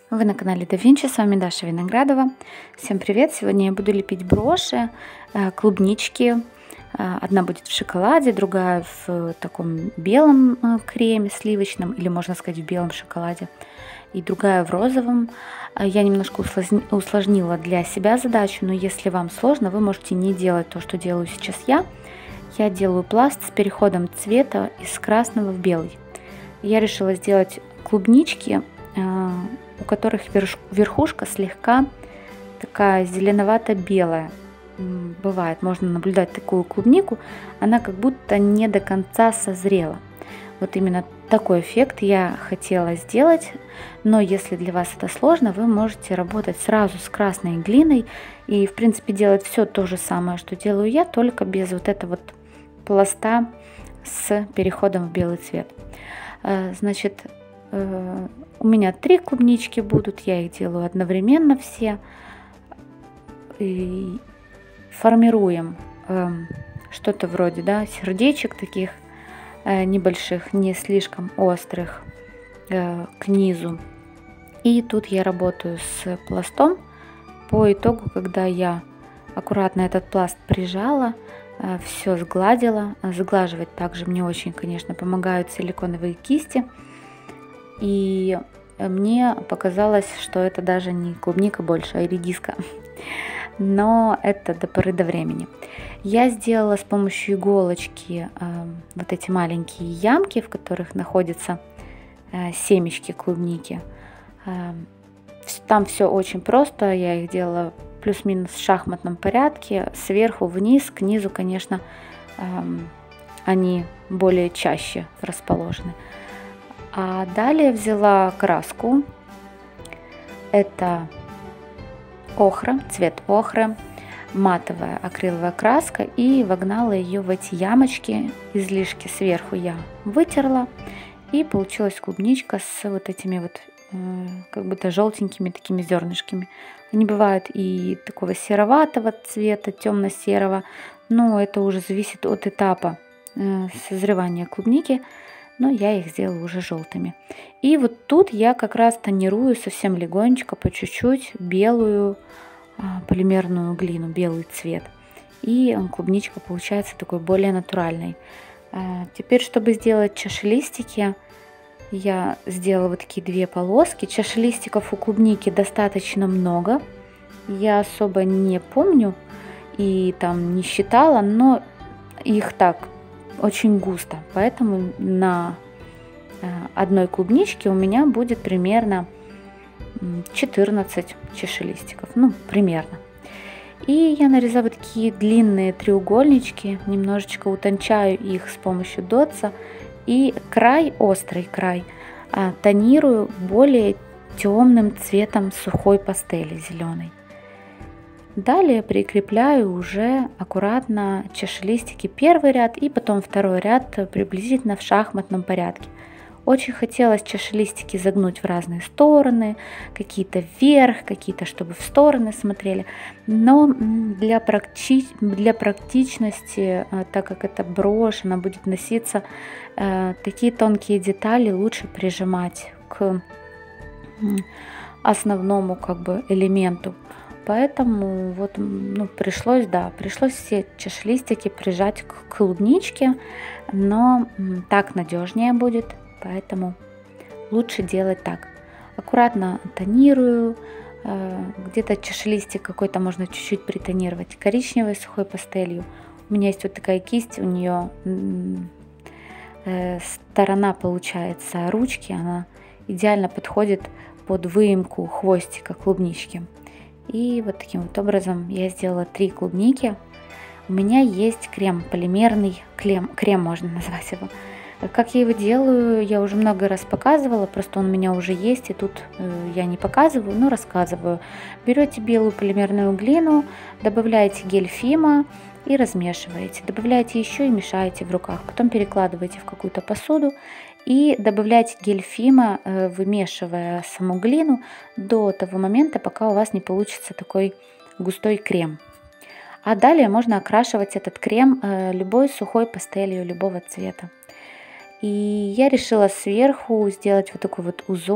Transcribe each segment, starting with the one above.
Вы на канале Да Винчи, с вами Даша Виноградова. Всем привет! Сегодня я буду лепить броши, клубнички. Одна будет в шоколаде, другая в таком белом креме сливочном, или можно сказать в белом шоколаде, и другая в розовом. Я немножко усложнила для себя задачу, но если вам сложно, вы можете не делать то, что делаю сейчас я. Я делаю пласт с переходом цвета из красного в белый. Я решила сделать клубнички, у которых верхушка слегка такая зеленовато-белая. Бывает, можно наблюдать такую клубнику, она как будто не до конца созрела. Вот именно такой эффект я хотела сделать, но если для вас это сложно, вы можете работать сразу с красной глиной и, в принципе, делать все то же самое, что делаю я, только без вот этого вот пласта с переходом в белый цвет. Значит, у меня 3 клубнички будут, я их делаю одновременно все. И формируем что-то вроде, да, сердечек таких небольших, не слишком острых к низу. И тут я работаю с пластом. По итогу, когда я аккуратно этот пласт прижала, все сгладила. Сглаживать также мне очень, конечно, помогают силиконовые кисти. И мне показалось, что это даже не клубника больше, а редиска. Но это до поры до времени. Я сделала с помощью иголочки вот эти маленькие ямки, в которых находятся семечки клубники. Там все очень просто. Я их делала плюс-минус в шахматном порядке. Сверху вниз, к низу, конечно, они более чаще расположены. А далее взяла краску. Это охра, цвет охры, матовая акриловая краска, и вогнала ее в эти ямочки. Излишки сверху я вытерла, и получилась клубничка с вот этими вот как будто желтенькими такими зернышками. Они бывают и такого сероватого цвета, темно-серого, но это уже зависит от этапа созревания клубники. Но я их сделала уже желтыми. И вот тут я как раз тонирую совсем легонечко, по чуть-чуть, белую полимерную глину, белый цвет. И клубничка получается такой более натуральной. Теперь, чтобы сделать чашелистики, я сделала вот такие 2 полоски. Чашелистиков у клубники достаточно много. Я особо не помню и там не считала, но их так очень густо, поэтому на одной клубничке у меня будет примерно 14 чашелистиков, ну примерно. И я нарезаю вот такие длинные треугольнички, немножечко утончаю их с помощью дотса, и край, острый край, тонирую более темным цветом сухой пастели зеленой. Далее прикрепляю уже аккуратно чашелистики, первый ряд и потом второй ряд приблизительно в шахматном порядке. Очень хотелось чашелистики загнуть в разные стороны, какие-то вверх, какие-то чтобы в стороны смотрели. Но для практичности, так как это брошь, она будет носиться, такие тонкие детали лучше прижимать к основному как бы элементу. Поэтому вот, пришлось все чашелистики прижать к клубничке, но так надежнее будет, поэтому лучше делать так. Аккуратно тонирую, где-то чашелистик какой-то можно чуть-чуть притонировать коричневой сухой пастелью. У меня есть вот такая кисть, у нее сторона получается ручки, она идеально подходит под выемку хвостика клубнички. И вот таким вот образом я сделала 3 клубники. У меня есть крем полимерный, крем можно назвать его. Как я его делаю, я уже много раз показывала, просто он у меня уже есть, и тут я не показываю, но рассказываю. Берете белую полимерную глину, добавляете гель Фима и размешиваете. Добавляете еще и мешаете в руках. Потом перекладываете в какую-то посуду и добавляйте гель Фима, вымешивая саму глину до того момента, пока у вас не получится такой густой крем. А далее можно окрашивать этот крем любой сухой пастелью любого цвета. И я решила сверху сделать вот такой вот узор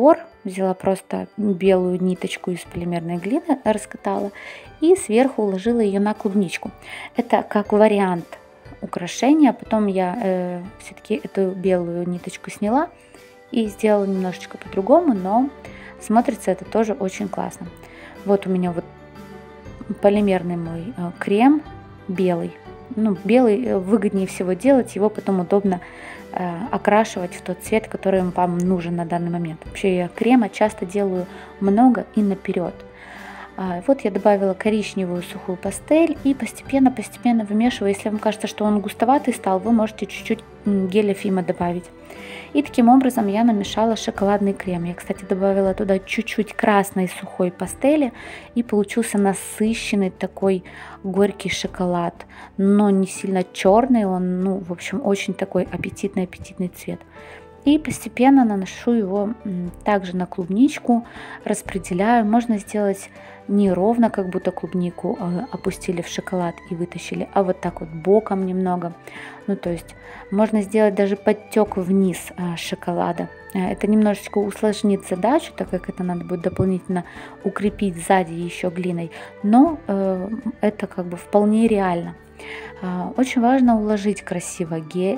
взяла просто белую ниточку из полимерной глины, раскатала и сверху уложила ее на клубничку. Это как вариант украшения. Потом я все-таки эту белую ниточку сняла и сделала немножечко по-другому, но смотрится это тоже очень классно. Вот у меня вот полимерный мой крем белый. Ну, белый выгоднее всего делать, его потом удобно окрашивать в тот цвет, который вам нужен на данный момент. Вообще я крема часто делаю много и наперед. Вот я добавила коричневую сухую пастель и постепенно вымешиваю. Если вам кажется, что он густоватый стал, вы можете чуть-чуть геля Фима добавить. И таким образом я намешала шоколадный крем. Я, кстати, добавила туда чуть-чуть красной сухой пастели, и получился насыщенный такой горький шоколад, но не сильно черный, он, ну, в общем, очень такой аппетитный цвет. И постепенно наношу его также на клубничку, распределяю. Можно сделать не ровно, как будто клубнику опустили в шоколад и вытащили, а вот так вот боком немного. Ну, то есть можно сделать даже подтек вниз шоколада. Это немножечко усложнит задачу, так как это надо будет дополнительно укрепить сзади еще глиной, но это как бы вполне реально. Очень важно уложить красиво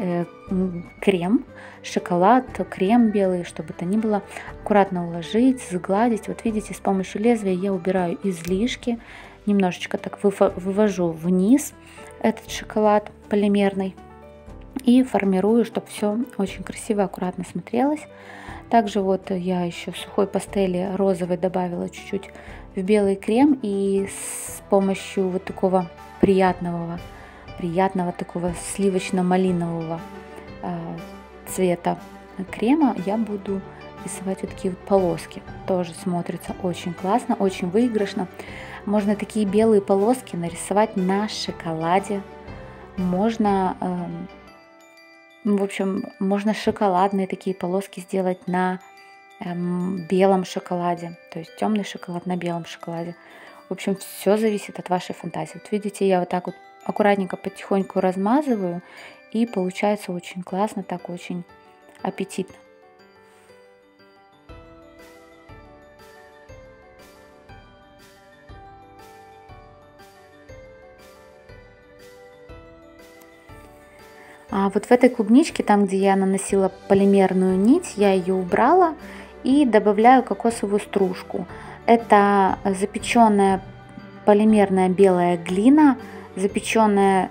крем, шоколад, крем белый, чтобы это ни было. Аккуратно уложить, сгладить. Вот видите, с помощью лезвия я убираю излишки. Немножечко так вывожу вниз этот шоколад полимерный. И формирую, чтобы все очень красиво, аккуратно смотрелось. Также вот я еще сухой пастели розовой добавила чуть-чуть в белый крем. И с помощью вот такого приятного такого сливочно-малинового цвета крема я буду рисовать вот такие вот полоски. Тоже смотрится очень классно, очень выигрышно. Можно такие белые полоски нарисовать на шоколаде. Можно, в общем, можно шоколадные такие полоски сделать на белом шоколаде. То есть темный шоколад на белом шоколаде. В общем, все зависит от вашей фантазии. Вот видите, я вот так вот аккуратненько, потихоньку размазываю, и получается очень классно, так очень аппетитно. А вот в этой клубничке, там, где я наносила полимерную нить, я ее убрала и добавляю кокосовую стружку. Это запеченная полимерная белая глина, запеченная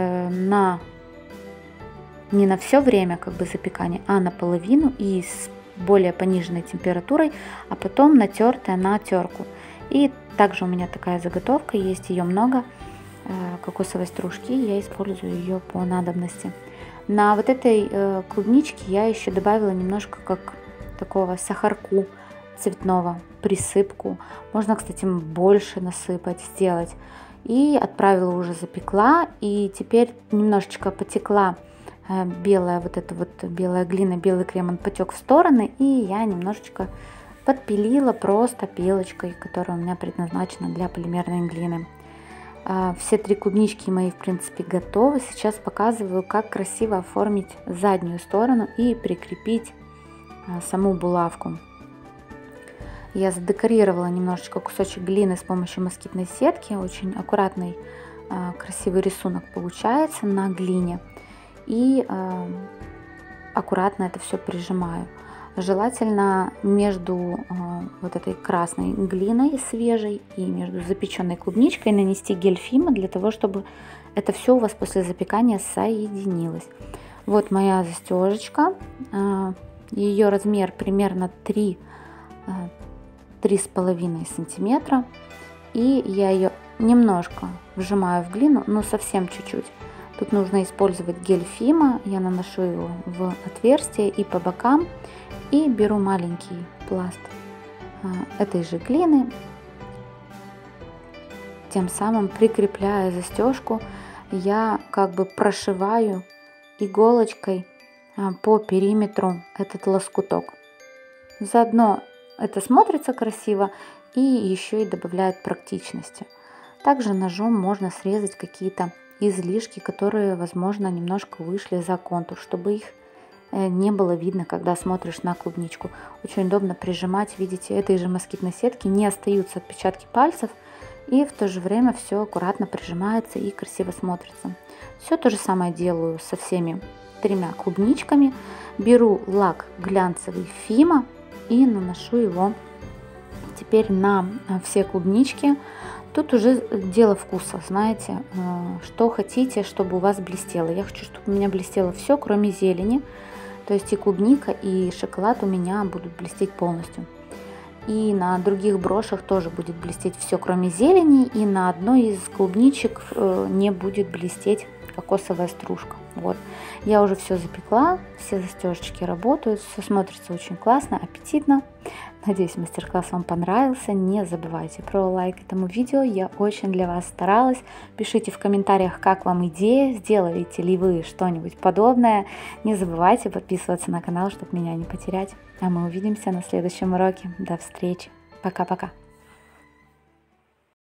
не на все время как бы запекания, а наполовину и с более пониженной температурой, а потом натертая на терку. И также у меня такая заготовка, есть ее много, кокосовой стружки, я использую ее по надобности. На вот этой клубничке я еще добавила немножко как такого сахарку цветного, присыпку. Можно, кстати, больше насыпать, сделать. И отправила уже, запекла. И теперь немножечко потекла белая вот эта вот белая глина, белый крем, он потек в стороны. И я немножечко подпилила просто пилочкой, которая у меня предназначена для полимерной глины. Все 3 клубнички мои, в принципе, готовы. Сейчас показываю, как красиво оформить заднюю сторону и прикрепить саму булавку. Я задекорировала немножечко кусочек глины с помощью москитной сетки. Очень аккуратный, красивый рисунок получается на глине. И аккуратно это все прижимаю. Желательно между вот этой красной глиной свежей и между запеченной клубничкой нанести гель Фима, для того, чтобы это все у вас после запекания соединилось. Вот моя застежечка. Ее размер примерно 3,5 сантиметра. И я ее немножко вжимаю в глину, но совсем чуть-чуть. Тут нужно использовать гель Фима. Я наношу его в отверстие и по бокам. И беру маленький пласт этой же глины, тем самым прикрепляя застежку, я как бы прошиваю иголочкой по периметру этот лоскуток. Заодно это смотрится красиво и еще и добавляет практичности. Также ножом можно срезать какие-то излишки, которые, возможно, немножко вышли за контур, чтобы их не было видно, когда смотришь на клубничку. Очень удобно прижимать, видите, этой же москитной сетки не остаются отпечатки пальцев, и в то же время все аккуратно прижимается и красиво смотрится. Все то же самое делаю со всеми 3 клубничками. Беру лак глянцевый Фима и наношу его теперь на все клубнички. Тут уже дело вкуса, знаете, что хотите, чтобы у вас блестело. Я хочу, чтобы у меня блестело все, кроме зелени. То есть и клубника, и шоколад у меня будут блестеть полностью. И на других брошах тоже будет блестеть все, кроме зелени. И на одной из клубничек не будет блестеть кокосовая стружка. Вот. Я уже все запекла, все застежечки работают, все смотрится очень классно, аппетитно. Надеюсь, мастер-класс вам понравился. Не забывайте про лайк этому видео, я очень для вас старалась. Пишите в комментариях, как вам идея, сделаете ли вы что-нибудь подобное. Не забывайте подписываться на канал, чтобы меня не потерять. А мы увидимся на следующем уроке. До встречи. Пока-пока.